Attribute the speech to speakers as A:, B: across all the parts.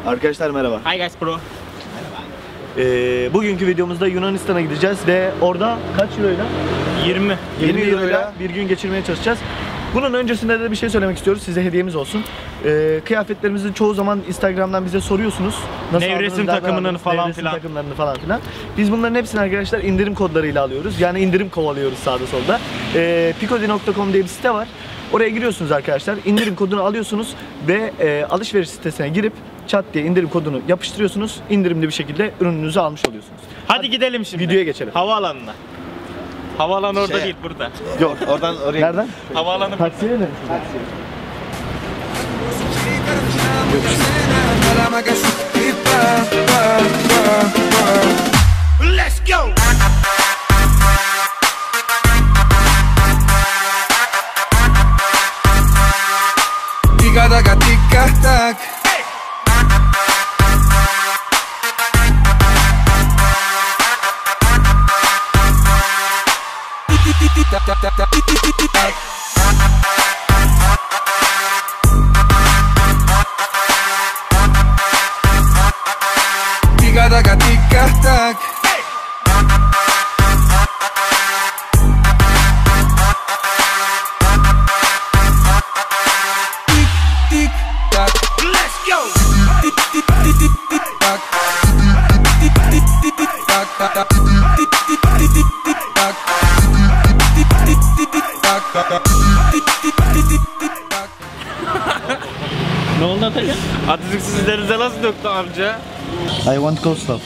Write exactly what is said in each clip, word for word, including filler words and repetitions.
A: Arkadaşlar merhaba.
B: Hi guys bro.
A: Ee, bugünkü videomuzda Yunanistan'a gideceğiz ve orada kaç euroyla?
B: yirmi.
A: yirmi euroyla bir gün geçirmeye çalışacağız. Bunun öncesinde de bir şey söylemek istiyoruz. Size hediyemiz olsun. Ee, kıyafetlerimizi çoğu zaman Instagram'dan bize soruyorsunuz.
B: Nasıl nevresim takımının falan
A: nevresim
B: filan.
A: takımlarını falan filan. Biz bunların hepsini arkadaşlar indirim kodlarıyla alıyoruz. Yani indirim kovalıyoruz sağda solda. Ee, picodi nokta com diye bir site var. Oraya giriyorsunuz arkadaşlar. İndirim kodunu alıyorsunuz ve e, alışveriş sitesine girip çat diye indirim kodunu yapıştırıyorsunuz. İndirimli bir şekilde ürününüzü almış oluyorsunuz.
B: Hadi, Hadi gidelim şimdi.
A: Videoya geçelim.
B: Havaalanına. Havaalanı orada
A: şey.
B: değil, burada.
A: Yok, oradan oraya. Nereden?
B: Havaalanı.
A: Taksiye mi? Taksiye.
C: Let's go. Tika taka tika tak. Tika taka tika tak. Tik tik tak. Let's go. Tik tik tik tik tik tak. Tik tik tik tik tak. Tik tik tik tik tik tak. Tik tik tik tik tak. Tik tik tik tik tik tak.
B: Ne oldu Atakan? Atatürk sizlerinize nasıl döktü amca?
A: I want coleslaw.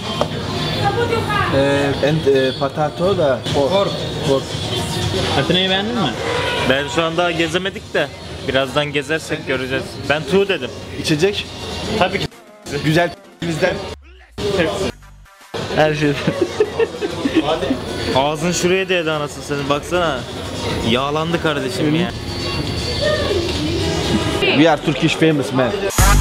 A: Uh, and uh, potato da pork. Pork.
B: Atina'yı beğendin mi? Ben şu anda gezemedik de birazdan gezersek göreceğiz. Ben tu dedim.
A: İçecek.
B: Tabii ki.
A: Güzel bizden. Her şey.
B: Ağzın şuraya değdi anasını senin, baksana. Yağlandı kardeşim ya.
A: We are Turkish famous man.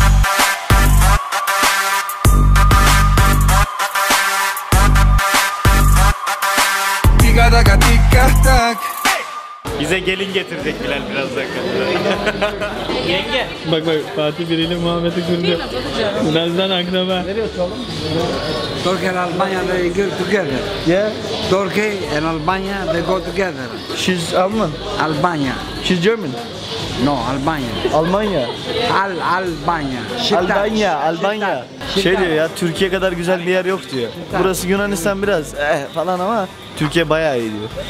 C: Tika taka tika tak.
B: Bize gelin getirecek Bilal birazdan. Yenge.
D: Bak bak Fatih biriyle muhabbeti kurdu. Birazdan akraba.
E: Turkey and Albania, they go together.
A: Yeah.
E: Turkey and Albania, they go together.
A: She's Alman.
E: Albania.
A: She's German.
E: No, Albania.
A: Almanya.
E: Al Albania. Şitat.
A: Albanya, Albanya.
E: Şitat.
A: Şey diyor ya, Türkiye kadar güzel bir yer yok diyor. Burası Yunanistan biraz eh falan ama Türkiye bayağı iyi diyor.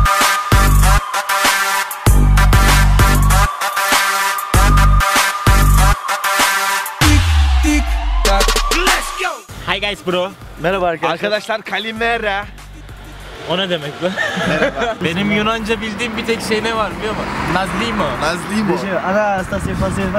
C: Tik tak. Let's go.
B: Hi guys bro.
A: Merhaba arkadaşlar.
F: Arkadaşlar kalimera.
B: O ne demek bu? Benim Yunanca bildiğim bir tek şey ne var biliyor musun? Nazlimo.
F: Nazlimo.
A: Şey, Anastasya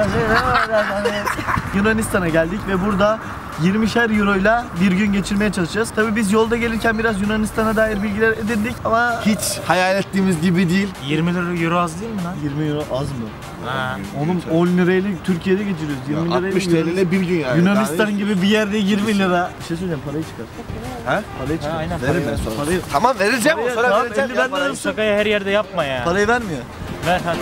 A: Yunanistan'a geldik ve burada yirmişer euroyla bir gün geçirmeye çalışacağız. Tabii biz yolda gelirken biraz Yunanistan'a dair bilgiler edindik ama
F: Hiç hayal ettiğimiz gibi değil.
B: yirmi lira euro az değil mi lan?
A: yirmi euro az mı?
B: Ha.
A: Oğlum on lirayla Türkiye'de geçiriyoruz. yirmi lirayla
F: altmış T L ile bir gün yani.
A: Yunanistan gibi bir yerde yirmi lira. Bir şey söyleyeceğim, parayı çıkar.
F: Ha?
A: Parayı çıkar.
B: Ha, aynen.
F: Verim ben sonra.
A: Parayı,
F: Tamam vereceğim o
A: Parayı-
F: sonra
A: tamam,
F: vereceğim.
A: elli
F: ya
A: benden
F: parayı.
A: alsın.
B: Şakayı her yerde yapma ya.
A: parayı vermiyor.
B: Ver hadi.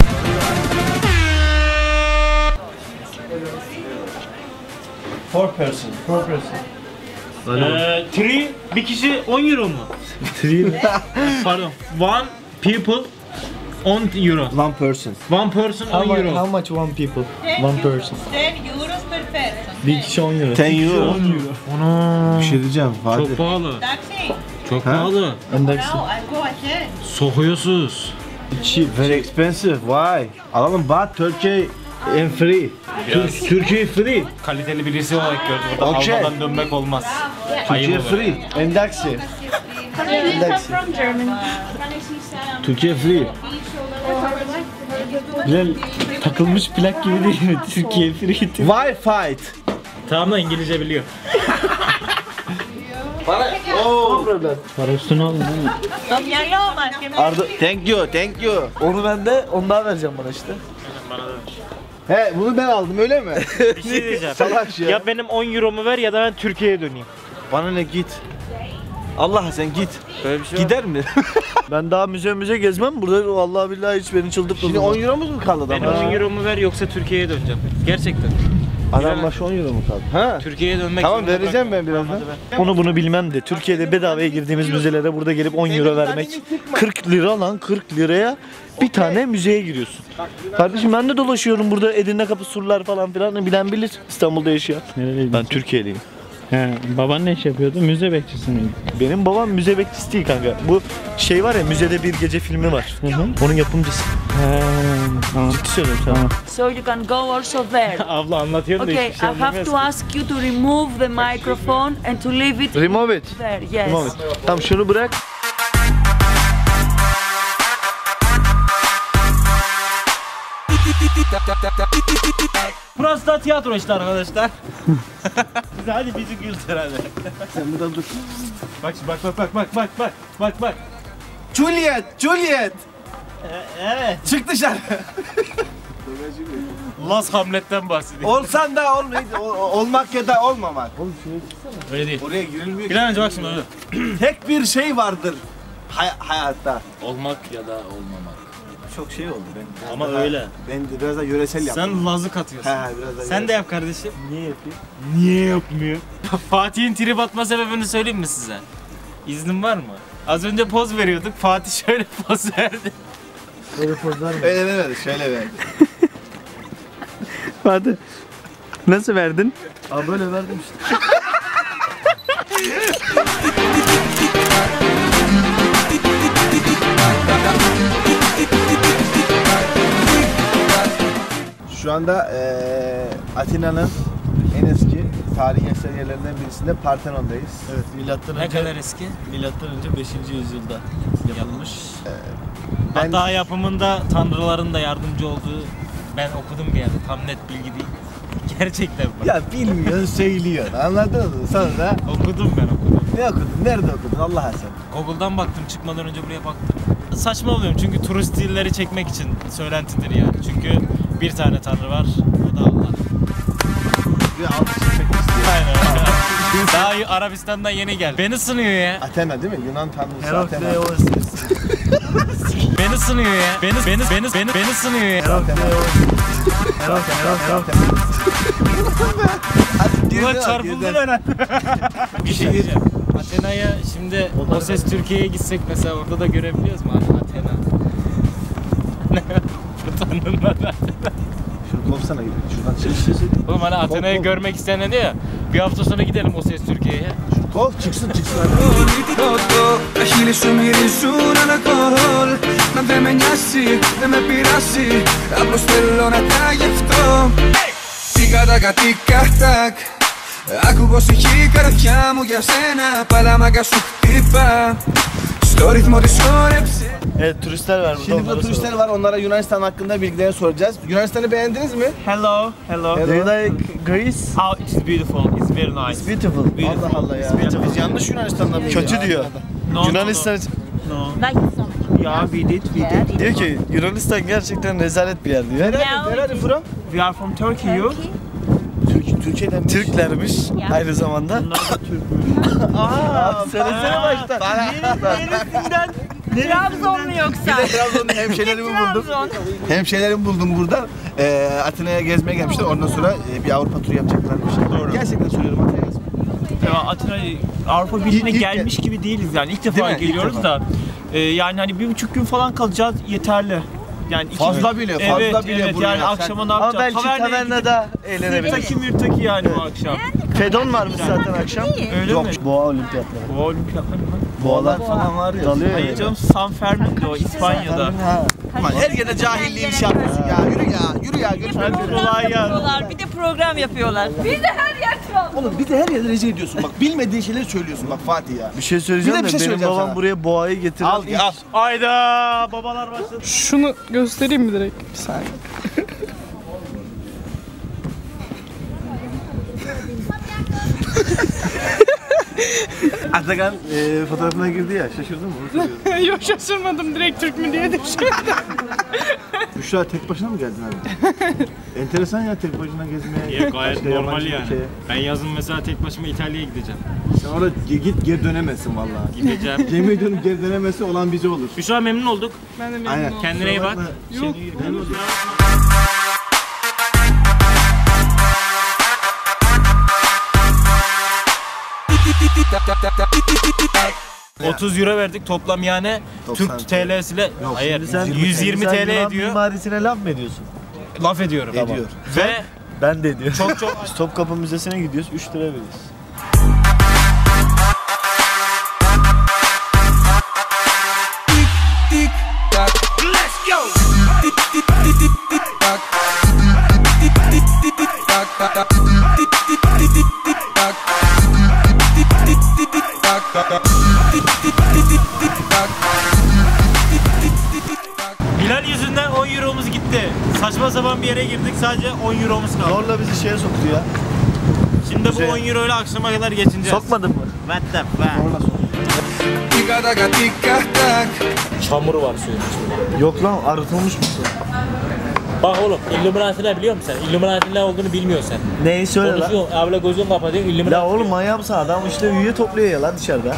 A: four person. four person.
B: Ee, three, bir kişi on euro mu? Pardon. One people on euro.
A: One person.
B: One person
A: How
B: on
A: much,
B: euro.
A: how much one people? One person.
G: ten euros per person.
A: Bir kişi on euro.
F: on euro.
B: Ana.
F: Bir şey diyeceğim Fatih.
B: Çok pahalı.
G: Taxi.
B: Çok pahalı.
A: Endaksi.
G: Now I go ahead.
B: Sokuyorsunuz.
F: Cheap, very expensive. Why? Alalım but Turkey and free.
B: Biraz
F: Türkiye free.
B: kaliteli birisi olarak gördüm. Burada
F: Okay.
B: almadan dönmek olmaz.
F: Türkiye
B: olur.
F: free.
A: Endaksi. Endaksi.
F: Türkiye free.
A: Bilal takılmış plak gibi değil mi? Türkiye free.
F: Why fight?
B: Tamam da İngilizce biliyor.
F: Oh.
A: Para üstüne aldın değil mi?
G: Don Yaloma, que me
F: Arda, thank you, thank you.
A: Onu ben de onu daha vereceğim bana işte.
B: Bana da.
F: He bunu ben aldım öyle mi?
B: Bir şey diyeceğim.
F: Salak ya.
B: Ya benim on euromu ver ya da ben Türkiye'ye döneyim.
F: Bana ne git. Allah sen git.
B: Böyle bir şey
F: Gider mi?
A: Ben daha müze müze gezmem burada, vallahi billahi hiç beni çıldırtmadı.
F: Şimdi on euromuz mu kaldı
B: Benim
F: adamlar?
B: on euromu ver yoksa Türkiye'ye döneceğim. Gerçekten.
F: Adam başı on euro mu kaldı? Ha?
B: Türkiye'ye dönmek
F: Tamam
B: zorunda
F: vereceğim
B: bırak.
F: ben birazdan.
A: Onu bunu bilmem de Türkiye'de bedavaya girdiğimiz müzelere burada gelip on euro vermek kırk lira lan, kırk liraya bir tane müzeye giriyorsun. Kardeşim ben de dolaşıyorum burada, Edirne Kapı surlar falan filan, bilen bilir İstanbul'da yaşayan.
D: Nereliydin?
A: Ben Türkiye'liyim.
D: He, baban ne iş yapıyordu? Müze bekçisi miydi?
A: Benim babam müze bekçisi değil kanka. Bu şey var ya, Müzede Bir Gece filmi var.
D: Hı hı.
A: Onun yapımcısı.
D: He, tamam.
A: Ciddi söylüyorum sana.
H: So you can go also there.
D: Abla anlatıyordu da
H: Okay,
D: hiçbir şey
H: I have
D: anlamıyoruz
H: to
D: ki.
H: ask you to remove the microphone and to leave it
A: Remove it.
H: there. Yes.
A: Remove it. Tamam şunu bırak.
B: Burası da tiyatro işte arkadaşlar. Biz hadi bizi güldür hadi.
F: Sen burada dur.
B: Bak bak bak bak bak bak bak bak bak.
F: Juliet, Juliet.
B: Evet.
F: Çık dışarı.
B: Las Hamlet'ten bahsediyor.
F: Olsan da ol, olmak ya da olmamak.
B: Öyle değil.
F: Oraya girilmiyor ki.
B: Bir an önce bak şimdi öyle.
F: Tek bir şey vardır hay- hayatta.
B: Olmak ya da olmamak.
F: Çok şey oldu ben. biraz
B: Ama
F: daha-
B: öyle.
F: Ben de biraz da yöresel yaptım.
B: Sen Laz'ı katıyorsun.
F: He biraz da
B: Sen de yap kardeşim.
F: niye yapayım?
B: Niye yapmıyor? Fatih'in trip atma sebebini söyleyeyim mi size? İznin var mı? Az önce poz veriyorduk. Fatih şöyle poz verdi.
F: Öyle vermedi, şöyle verdi.
D: Hadi. Nasıl verdin?
A: Aa böyle verdim işte.
F: Şu anda eee Atina'nın en eski tarihi eser yerlerinden birisinde Partenon'dayız.
A: Evet, milattan
B: Ne
A: önce
B: kadar eski?
A: milattan önce beşinci yüzyılda yapılmış.
F: Ben
B: Hatta yapımında tanrıların da yardımcı olduğu ben okudum bir yerde. Tam net bilgi değil. Gerçekten bak.
F: ya bilmiyorsun, söylüyorsun. Anladın mı? Sonra
B: Okudum ben okudum.
F: ne okudun? Nerede okudun? Allah'a sen.
B: Google'dan baktım, çıkmadan önce buraya baktım. Saçma oluyorum çünkü turistleri çekmek için söylentidir yani. Çünkü bir tane tanrı var, o da Allah.
F: Bir altı çekmek istiyor.
B: Aynen öyle. Daha Arabistan'dan yeni geldi. Beni sınıyor ya.
F: Athena değil mi? Yunan tanrısı Athena.
A: Herakleos.
B: Beni sınıyor ya. Beni beni beni beni beni sınıyor ya. Ulan çarpıldı ben. Bir şey diyeceğim. Athena'ya şimdi O Ses Türkiye'ye gitsek mesela orada da görebiliyoruz mu Athena? Bu tanrının adı Athena.
F: Şunu kopsana, şuradan çık.
B: Oğlum hani Athena'yı
F: Kop, kop.
B: görmek isteyen diyor ya. Bir hafta sonra gidelim O Ses Türkiye'ye.
F: Kop çıksın çıksın.
C: Toto, τα χείλη σου μυρίζουν αλκοόλ. Μα δεν με νοιάσει, δεν με πειράσει. Απλώς θέλω να τα γευτώ. Τικα τακα τικα τακ. Άκου πως έχει η καρδιά μου για σένα. Παλαμάκα σου χτύπα. Στο ρυθμό της χόρεψε.
A: Evet, turistler var burada.
F: Şimdi burada
A: onlara
F: turistler
A: soralım.
F: var, onlara Yunanistan hakkında bilgilerini soracağız. Yunanistan'ı beğendiniz mi?
B: Hello, hello.
A: Do you like Greece?
B: Oh, it's beautiful. It's very nice.
A: It's beautiful.
F: Allah Allah ya. Biz yanlış Yunanistan'da mıyız?
A: Kötü
F: ya?
A: diyor.
B: No,
A: Yunanistan
B: No.
H: Like some.
B: Yeah, we did, we did.
A: diyor ki Yunanistan gerçekten rezalet bir yer diyor.
F: Nerede? Nerede from?
B: We are from Turkey, you?
F: Türk, Türkiye'den.
A: Türklermiş aynı zamanda. Aa, söylesene başta.
H: Trabzon mu yoksa?
F: Trabzon'da hemşehrilerimi buldum. Hemşehrilerimi buldum burada. Ee, Atina'ya gezmeye gelmişler. Ondan sonra e, bir Avrupa turu yapacaklarmış. Doğru. Gerçekten söylüyorum, Atina'ya gezmeye.
I: Ya Atina Avrupa Birliği'ne
F: İlk-
I: gelmiş gibi değiliz yani ilk defa
F: Değil mi? İlk
I: geliyoruz
F: defa.
I: da e, yani hani bir buçuk gün falan kalacağız yeterli. Yani iki
F: Fazla
I: gün-
F: bile, fazla
I: evet,
F: bile
I: evet,
F: buraya.
I: yani
F: Sen-
I: akşama ne
A: Ama
I: yapacağız?
A: belki
I: Taverneye
A: tavernada
I: gidip
A: eğlenebiliriz.
I: Mürtaki mürtaki yani bu akşam.
A: Fedon varmış zaten akşam.
I: Öyle
F: Yok.
I: mi?
A: Boğa olimpiyatları.
I: Bu olimpiyatlar mı?
A: Boğalar falan var ya. Dalıyor
I: Hayır
A: ya.
I: canım San Fernando İspanya'da.
A: Ha.
F: Aman her yerde cahilliği iş yapıyorsun ya. Yürü ya, yürü ya. Görüşmek üzere.
I: Kolay gelsin.
H: Yapıyorlar, bir de program yapıyorlar. Biz de her yer Trabzon.
F: Oğlum bir de her yerde rezil ediyorsun. Bak bilmediğin şeyleri söylüyorsun bak Fatih ya.
A: Bir şey söyleyeceğim
F: Bir de bir
A: de
F: şey
A: benim
F: söyleyeceğim
A: babam
F: sana.
A: buraya boğayı getiren
F: Al
A: ilk-
F: al.
I: Ayda babalar başladı.
D: Şunu göstereyim mi direkt? Bir saniye.
F: Atakan e, fotoğrafına girdi ya, şaşırdın mı? Onu soruyorum.
D: Yok şaşırmadım, direkt Türk mü diye düşündüm.
F: Büşra tek başına mı geldin abi? Enteresan ya, tek başına gezmeye.
B: Ya gayet
F: başka
B: normal
F: yabancı
B: yani.
F: ülkeye.
B: Ben yazın mesela tek başıma İtalya'ya gideceğim.
F: Sen orada ge- git geri dönemezsin vallahi.
B: Gideceğim.
F: Gemiye dönüp geri dönemesi olan bize olur.
B: Büşra memnun olduk.
D: Ben de memnun
F: Aynen.
D: oldum.
B: Kendine iyi bak.
D: Yok.
F: Memnun oldum.
B: otuz euro verdik toplam yani
F: doksan
B: Türk T L'siyle hayır
A: Şimdi sen-
B: yüz yirmi
A: sen
B: T L
A: Yunan
B: ediyor.
A: mimarisine laf mı ediyorsun?
B: Laf ediyorum.
F: Ediyor.
B: Ve
A: Ben de ediyorum.
B: çok çok
A: Biz Topkapı Müzesi'ne gidiyoruz, üç lira veriyoruz.
C: Tik tak, let's go. Tik tik tik tik tik tak. Tik tik tik tik tak tak tak. Tik tik tik tik tik tak. Tik tik tik tik tak tak. Tik tik tik tik tik tak. Tik tik tik tik tak.
B: Bilal yüzünden on euromuz gitti. Saçma sapan bir yere girdik sadece on euromuz kaldı.
A: Zorla bizi şeye soktu ya.
B: Şimdi bu
A: Güzel.
B: on euro ile akşama kadar geçineceğiz.
A: Sokmadın mı?
B: What the fuck?
C: Tika taka tika tak.
B: Çamur var suyun içinde.
A: Yok lan, arıtılmış mı su?
B: Bak oğlum Illuminati ne biliyor musun sen? Illuminati ne olduğunu bilmiyorsun sen.
A: Neyi söyle lan?
B: Konuşuyorsun abla gözün kapatıyor Illuminati.
A: La oğlum manyak mısın? Adam işte üye topluyor ya lan dışarıda.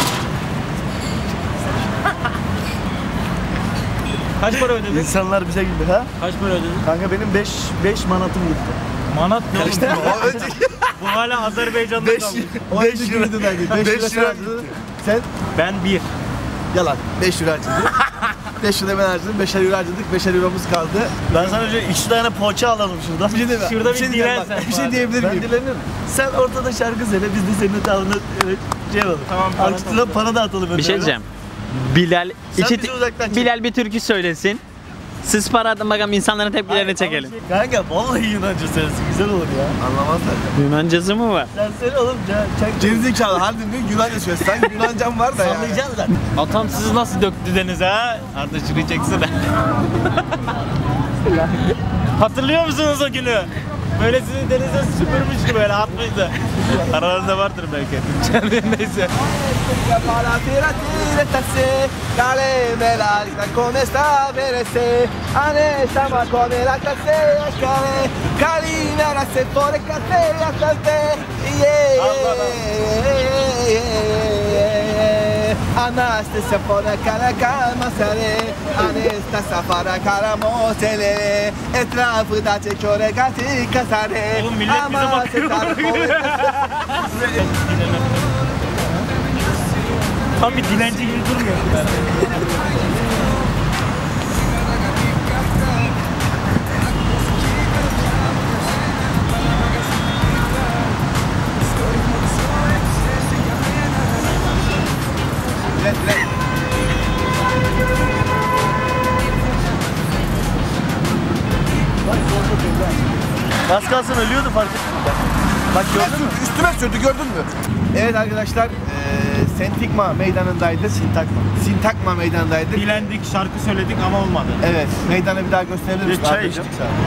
B: Kaç para ödedin?
A: İnsanlar bize güldü ha.
B: Kaç para ödedin?
A: Kanka benim beş beş manatım gitti.
B: Manat ne oğlum?
A: İşte
F: O önce
B: Bu hala Azerbaycan'da
A: beş
B: kalmış.
A: beş lira.
F: beş
A: beş
F: lira
A: lira
F: harcadın. Sen
B: Ben bir.
F: yalan. beş lira harcadın. beş lira ben harcadım. beşer euro harcadık. beşer euromuz kaldı.
A: Ben sana önce iki tane poğaça alalım şuradan.
F: Bir şey deme.
B: Şurada bir
F: şey
B: dilen
F: diyeceğim bak,
B: sen
F: Bir şey
B: bari.
F: diyebilir
A: Ben
F: miyim?
A: dilenirim. Sen ortada şarkı söyle, biz de senin tavrına evet, şey alalım.
B: Tamam, para
A: Arkasına para da atalım.
J: Bir
A: önce.
J: şey diyeceğim. Bilal
A: Sen
J: iki
A: bizi uzaktan çek.
J: Bilal bir türkü söylesin. Siz para atın bakalım insanların tepkilerini çekelim.
A: Kanka vallahi Yunanca söylesin, güzel olur ya.
F: Anlamazlar.
J: Yunancası mı var?
A: Sen söyle oğlum, çak.
F: Gerizekalı harbiden diyor Yunanca söyle. Sanki Yunancam var da ya.
A: Sallayacağız zaten.
B: Atam sizi nasıl döktü denize ha? Arda şurayı çeksene. Hatırlıyor musunuz o günü? Böyle sizi denize süpürmüştü böyle atmıştı. Aralarında vardır belki. Neyse.
F: Anastasia fora kara kalmasare Anastasia fora kara motele Etrafı da çekiyor gati kasare
B: Oğlum millet bize bakıyor. Tam bir dilenci gibi durmuyor.
A: Az kalsın ölüyordu, fark ettim ben. Bak gördün mü?
F: Üstüme sürdü gördün mü? Evet arkadaşlar eee Sentikma meydanındaydık. Sintakma. Sintakma meydanındaydık.
B: Dilendik, şarkı söyledik ama olmadı.
F: Evet, meydanı bir daha gösterebilir misin?
A: Bir çay
F: arkadaşım?
A: içtik
F: Eee,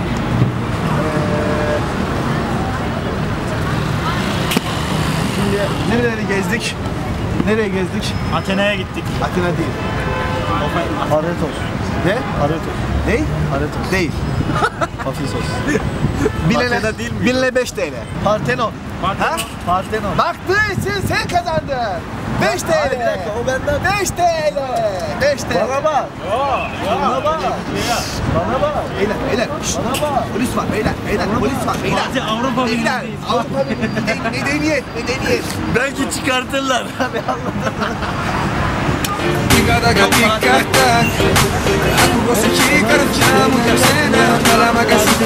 F: Şimdi nereleri gezdik? Nereye gezdik?
B: Atina'ya gittik.
F: Atina değil.
A: Aretos.
F: Ne?
A: Aretos.
F: Ne?
A: Aretos.
F: Değil.
A: Hafif sos.
F: Bilene,
A: Atina değil mi?
F: bilene beş T L.
A: Partenon.
F: Ha?
A: Partenon.
F: Baktığı için sen kazandın. beş T L.
A: Hayır, bir dakika, o benden.
F: beş T L. beş T L.
A: Bana bak. Bana bak. Bana bak.
F: Beyler, beyler. Şşt.
A: Bana bak.
F: Polis var beyler, beyler. Polis var beyler.
B: Hadi Avrupa
F: Beyler.
B: Birliği'ndeyiz.
F: Avrupa Birliği. Medeniyet, medeniyet.
A: Belki çıkartırlar. Hadi
C: Tika taka tika tak. Aku gosto de cantar muita cena para magazine.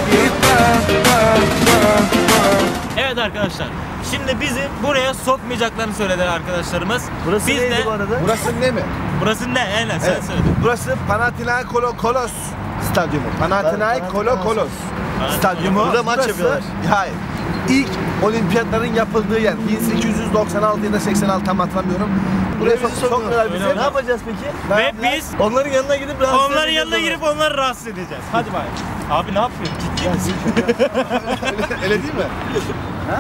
B: Evet arkadaşlar. Şimdi bizi buraya sokmayacaklarını söyledi arkadaşlarımız.
A: Burası
B: Biz
A: neydi
B: de
A: bu arada?
F: Burası ne mi?
B: burası ne? Aynen sen
F: Evet.
B: söyledin.
F: Burası Panathinaikos Stadyumu. Panathinaikos Stadyumu.
A: Burada maç
F: Burası-
A: yapıyorlar.
F: Hayır. İlk olimpiyatların yapıldığı yer. bin sekiz yüz doksan altı ya da seksen altı tam hatırlamıyorum. Buraya sok sokmuyorlar bizi.
B: Öyle
A: Ne yapacağız peki?
B: Ve biz
A: Onların yanına gidip rahatsız
B: onların
A: edeceğiz
B: yanına
A: onları.
B: girip onları rahatsız edeceğiz. Hadi bay. Abi ne yapıyorsun? Ciddi misin?
F: öyle, öyle değil mi? Ha?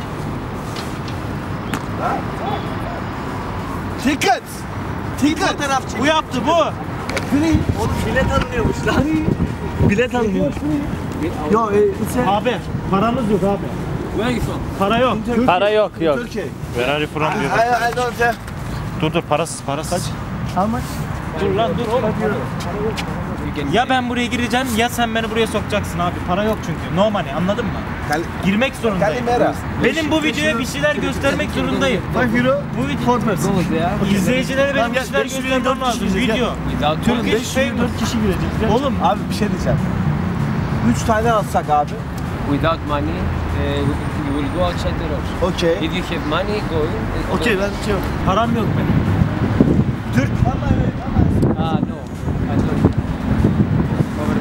F: Ha? Ticket! Ticket!
B: Bu yaptı bu.
A: Oğlum bilet alınıyormuş lan. Bilet alınıyormuş. Yo, e, sen...
B: Abi paramız yok abi. Para yok.
J: Para yok yok.
F: Türkiye.
B: Where are you from diyor.
F: I, I don't have.
B: Dur dur parasız parasız.
A: How much?
B: Dur lan dur oğlum.
I: Ya ben buraya gireceğim ya sen beni buraya sokacaksın abi. Para yok çünkü. No money, anladın mı? Girmek zorundayım. Benim bu videoya bir şeyler göstermek zorundayım.
A: five euro
I: Bu video İzleyicilere benim bir şeyler göstermem lazım. Video. Turkish favor.
A: dört kişi girecek.
I: Oğlum
F: Abi bir şey diyeceğim. üç tane alsak abi.
E: Without money, uh, you will go outside the roads.
F: Okey.
E: If you have money, go in.
A: Okey ben şey yok.
I: param yok benim.
F: Türk.
E: Ah, no. I don't. Over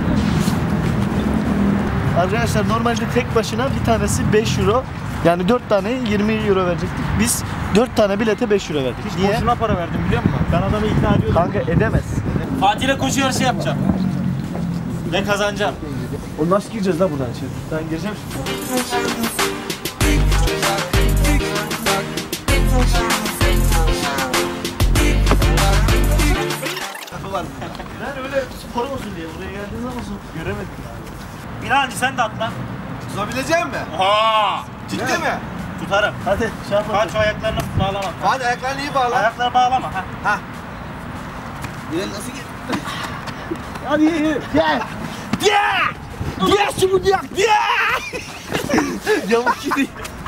E: there.
A: Arkadaşlar normalde tek başına bir tanesi beş euro. Yani dört tane yirmi euro verecektik. Biz dört tane bilete beş euro verdik.
I: Hiç
A: Niye?
I: boşuna para verdim biliyor musun? Ben adamı ikna ediyordum.
A: Kanka edemez.
I: Fatih'le koşu yarışı yapacağım. Ve kazanacağım.
A: O nasıl gireceğiz la buradan içeri? Ben gireceğim. Ben öyle spor olsun diye buraya geldiğiniz zaman göremedim yani.
I: İnancı sen de atla.
F: Tutabilecek mi?
I: Oha!
F: Ciddi mi?
I: Tutarım.
A: Hadi şey yapalım.
I: Hadi şu ayaklarını bağlama.
F: Hadi ayaklarını iyi bağla.
I: Ayakları bağlama. Ha.
F: Ha. Bilal nasıl gel?
A: Hadi iyi iyi. Gel.
F: Gel! Gel şimdi gel! Gel!
A: Yamuk gidiyor.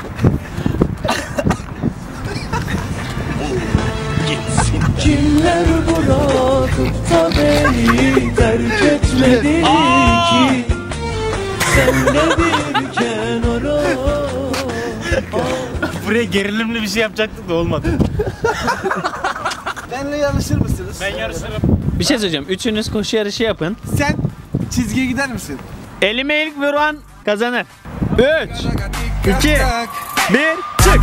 A: Kimler bırakıp da beni terk etmedi ki? Sen de bir kenara.
I: Buraya gerilimli bir şey yapacaktık da olmadı.
F: Benimle yarışır mısınız?
I: Ben yarışırım.
J: Bir şey söyleyeceğim. Üçünüz koşu yarışı yapın.
F: Sen çizgiye gider misin?
J: Elime ilk vuran kazanır. üç, iki, bir, çık.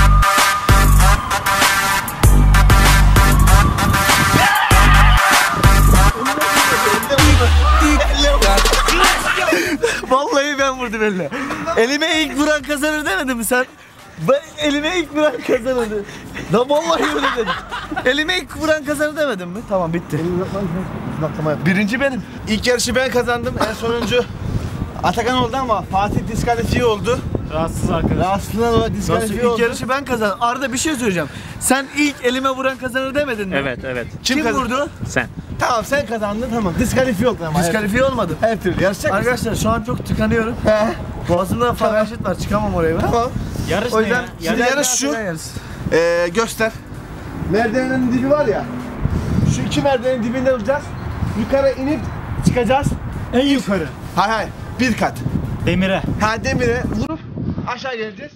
A: Vallahi ben vurdum eline. Elime ilk vuran kazanır demedin mi sen? Ben elime ilk vuran kazanır. Da vallahi öyle dedim. Elime ilk vuran kazanır demedin mi? Tamam bitti. Birinci benim.
F: İlk yarışı ben kazandım. En sonuncu Atakan oldu ama Fatih diskalifiye oldu.
I: Rahatsız arkadaş.
F: Rahatsızlığından dolayı
A: Nasıl
F: diskalifiye
A: ilk
F: oldu.
A: yarışı ben kazandım. Arda bir şey söyleyeceğim. Sen ilk elime vuran kazanır demedin mi?
J: Evet evet.
A: Kim,
F: Kim kazan-
A: vurdu?
J: Sen.
F: Tamam sen kazandın tamam. Diskalifiye oldun ama.
A: Diskalifiye olmadım.
F: Her türlü yarışacak mısın?
A: Arkadaşlar şu an çok tıkanıyorum.
F: He.
A: Boğazımda felaket var. Çıkamam oraya ben.
F: Tamam.
I: Yarış
A: O
I: ne
A: yüzden
I: ya?
F: Şimdi
I: Yarış-
F: yarış şu.
A: Yarış.
F: Ee, göster. Merdivenin dibi var ya. Şu iki merdivenin dibinde duracağız. Yukarı inip çıkacağız.
I: En yukarı.
F: Hay hay. Bir kat.
I: Demire.
F: Ha demire vurup aşağı geleceğiz.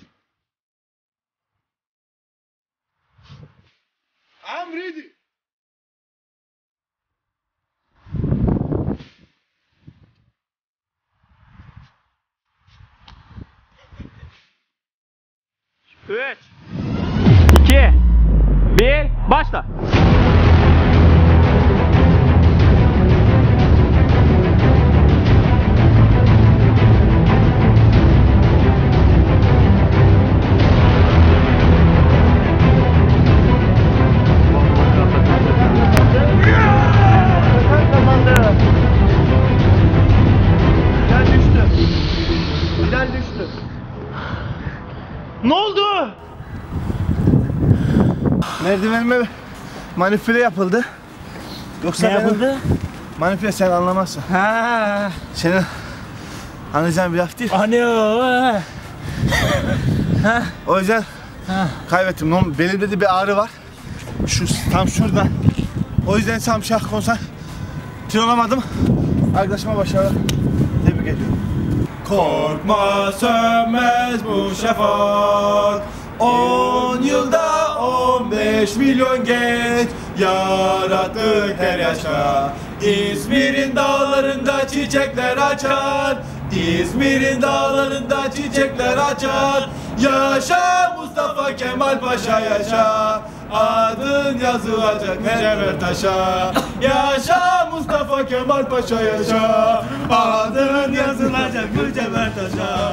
F: I'm ready.
J: üç, iki, bir, başla.
A: Bilal düştü. Bilal düştü.
I: Ne oldu?
F: Merdivenime manipüle yapıldı. Yoksa
I: Ne
F: benim-
I: yapıldı?
F: Manipüle sen anlamazsın.
I: Ha.
F: Senin anlayacağın bir laf değil.
I: Hani o.
F: O yüzden kaybettim. Normal- Belimde de bir ağrı var. Şu tam şurada. O yüzden tam şah konsan olamadım. Arkadaşıma başarılar. Tebrik ediyorum.
K: Korkma sönmez bu şafak. On yılda on beş milyon genç yarattık her yaşta. İzmir'in dağlarında çiçekler açar. İzmir'in dağlarında çiçekler açar. Yaşa Mustafa Kemal Paşa yaşa. Adın yazılacak her taşa. Yaşa Mustafa Kemal Paşa yaşa. Adın yazılacak mücevher taşa.